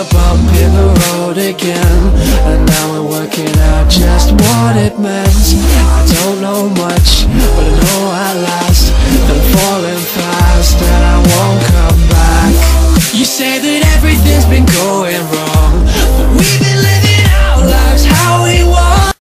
a bump in the road again, and now we're working out just what it meant. I don't know much, but I know at last that I'm falling fast and I won't come back. You say that everything's been going wrong, but we've been